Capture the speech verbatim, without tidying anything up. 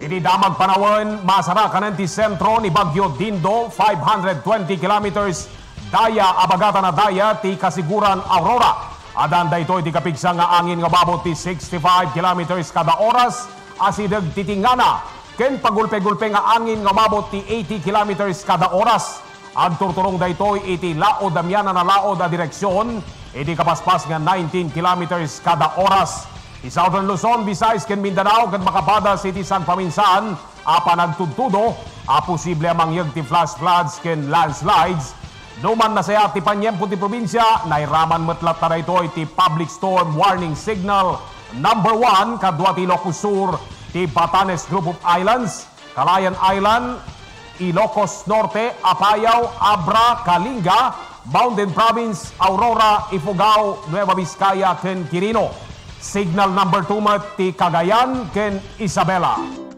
Iti damag panawon, masarakan ti sentro ni Bagyo Dindo, five hundred twenty kilometers daya abagata na daya ti kasiguran Aurora. Adan daytoy ti kapigsa nga angin nga babot ti sixty-five kilometers kada oras, asideg titingana. Ken pagulpe-gulpe nga angin nga babot ti eighty kilometers kada oras. Ang turturong daytoy iti laod damyanan na laod a direksyon, iti kapaspas nga nineteen kilometers kada oras. Ti Southern Luzon, Visayas, ken Mindanao, ken makapadas iti San Paminsan, a panagtudtudo, a posible amangyag ti flash floods ken landslides. Duman na saya ti panyempo ti probinsya, nairaman metlat na ito ti Public Storm Warning Signal number one, kadwa ti Ilocos Sur, ti Batanes Group of Islands, Calayan Island, Ilocos Norte, Apayao, Abra, Kalinga, Mountain Province, Aurora, Ifugao, Nueva Vizcaya, ken Quirino. Signal number two mat ti Cagayan ken Isabela.